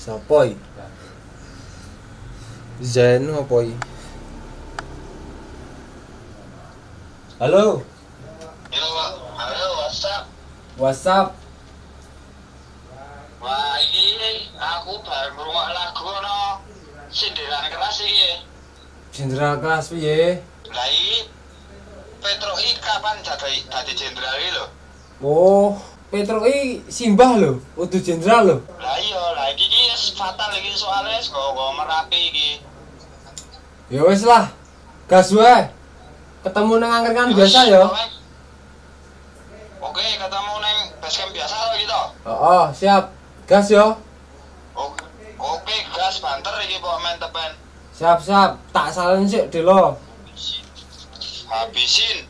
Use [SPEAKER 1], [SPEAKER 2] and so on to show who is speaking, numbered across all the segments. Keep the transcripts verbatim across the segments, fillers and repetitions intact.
[SPEAKER 1] Sapa iki? Zen apa iki? Halo.
[SPEAKER 2] Halo, halo, WhatsApp.
[SPEAKER 1] WhatsApp.
[SPEAKER 2] Wah, ini aku baru ngrungok lagu no. Sindiran keras iki.
[SPEAKER 1] Jenderal kelas piye?
[SPEAKER 2] Lah iki Petro iki kapan dadi dadi jenderal iki lho?
[SPEAKER 1] Oh, Petro iki simbah lho, kudu jenderal lho.
[SPEAKER 2] Lah iya, lah iki iki fatal iki soalnya go Merapi iki.
[SPEAKER 1] Ya wis lah. Gas wae. Ketemu nang angkringan biasa ya.
[SPEAKER 2] Oke, ketemu nang basecamp biasa lho gitu.
[SPEAKER 1] Heeh, siap. Gas yo.
[SPEAKER 2] Oke, oke, gas banter iki kok men tepen.
[SPEAKER 1] Siap-siap, tak salen sik Delo.
[SPEAKER 2] Habisin.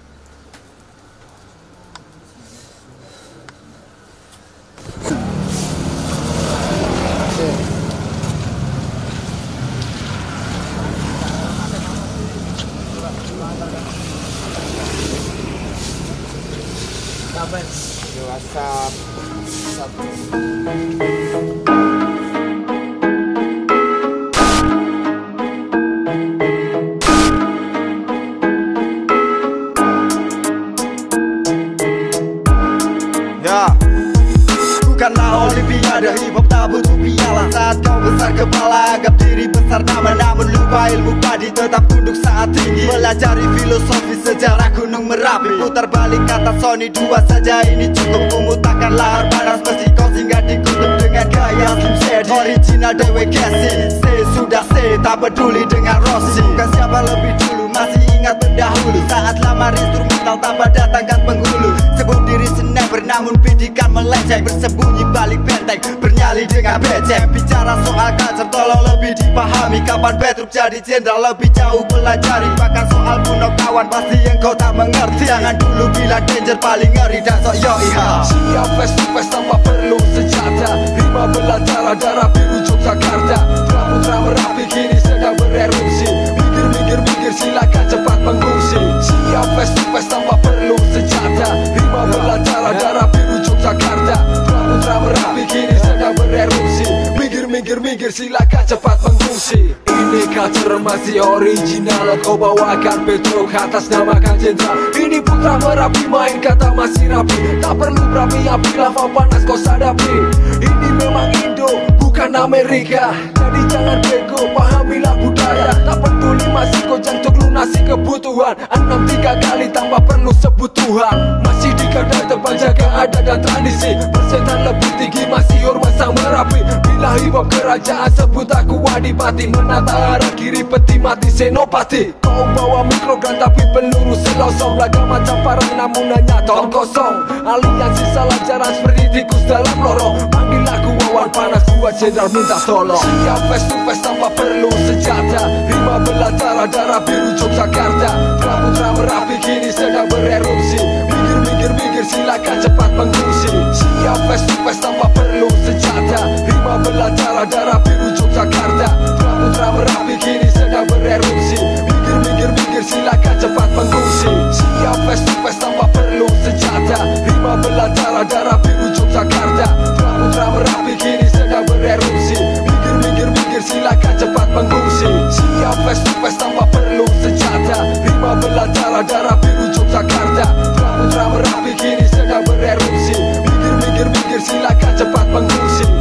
[SPEAKER 1] Kapan? Yo WhatsApp. WhatsApp.
[SPEAKER 3] Bukanlah olimpiade, hip hop tak butuh piala. Saat kau besar kepala, anggap diri besar nama. Namun lupa ilmu padi, tetap tunduk saat tinggi. Pelajari filosofi sejarah gunung Merapi. Putar balik kata Sony dua saja ini cukup. Mengutakan lahar panas meski kau singgah di kutub dengan gaya Slim Shady. Original dewe Casey, say sudah say, tak peduli dengan Rossi. Bukan siapa lebih dulu, masih ingat terdahulu. Saat lamar instrumental tanpa datangkan penghulu. Sebut diri sniper namun bidikan melenceng. Bersembunyi balik benteng, bernyali dengan becek. Bicara soal culture tolong lebih dipahami. Kapan Petruk jadi jenderal lebih jauh pelajari. Bahkan soal bunuh kawan pasti yang kau tak mengerti. Jangan dulu bilang danger paling ngeri dan sok yo iha.
[SPEAKER 4] Siap face to face tanpa perlu senjata. Lima belancara darah biru Yogyakarta. Putra Merapi kini sedang bererupsi. Minggir minggir minggir silakan cepat mengungsi. Siap face to face tanpa perlu senjata. Lima belancara darah biru Yogyakarta. Putra Merapi kini sedang bererupsi. Minggir minggir minggir silakan cepat mengungsi. Ini culture masih original. Kau bawakan Petro atas nama Kang Jenderal. Ini Putra Merapi main kata masih rapi. Tak perlu berapi-api lava panas kau sadapi. Ini memang Indo bukan Amerika. Jadi jangan bego pahamilah budaya. Tak peduli masih kau jantung lunasi kebutuhan. Enam tiga kali tanpa perlu sebut Tuhan. Masih di kedai tempat jaga adat dan tradisi. Persetan lebih tinggi masih hormat sang Merapi. Bila hip hop kerajaan sebut aku adipati. Menata arah kiri peti mati senopati. Kau bawa mikrogram tapi peluru selosong. Laga macam parang namun hanya tong kosong. Aliansi salah jalan seperti tikus dalam lorong. Panggil aku wawan panas buat jenderal minta tolong. Siap face to face tanpa perlu senjata. Lima belancara darah biru Yogyakarta. Putra Merapi kini sedang bererupsi. Minggir minggir minggir silakan cepat mengungsi. Siap face to face tanpa perlu senjata. Lima belancara darah biru Yogyakarta. Putra Merapi kini sedang bererupsi. Minggir minggir minggir silakan cepat mengungsi. Siap face to face tanpa perlu senjata. Lima belancara darah biru Yogyakarta. Putra Merapi kini sedang bererupsi. Minggir minggir minggir silakan cepat mengungsi. Siap face to face tanpa perlu senjata. Lima belancara darah biru Yogyakarta. Putra Merapi kini sedang bererupsi. Minggir minggir minggir silakan cepat mengungsi.